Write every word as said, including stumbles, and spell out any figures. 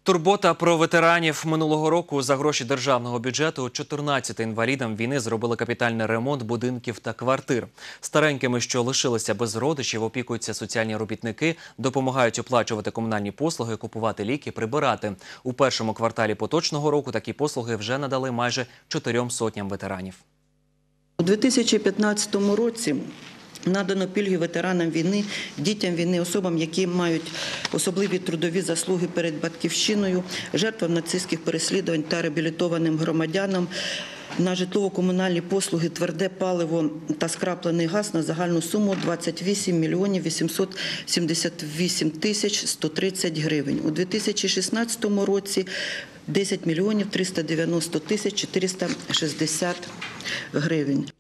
Турбота про ветеранів. Минулого року за гроші державного бюджету чотирнадцяти інвалідам війни зробили капітальний ремонт будинків та квартир. Старенькими, що лишилися без родичів, опікуються соціальні робітники, допомагають оплачувати комунальні послуги, купувати ліки, прибирати. У першому кварталі поточного року такі послуги вже надали майже чотирьом сотням ветеранів. У дві тисячі п'ятнадцятому році надано пільги ветеранам війни, дітям війни, особам, які мають особливі трудові заслуги перед Батьківщиною, жертвам нацистських переслідувань та реабілітованим громадянам на житлово-комунальні послуги, тверде паливо та скраплений газ на загальну суму двадцять вісім мільйонів вісімсот сімдесят вісім тисяч сто тридцять гривень. У дві тисячі шістнадцятому році десять мільйонів триста дев'яносто тисяч чотириста шістдесят гривень.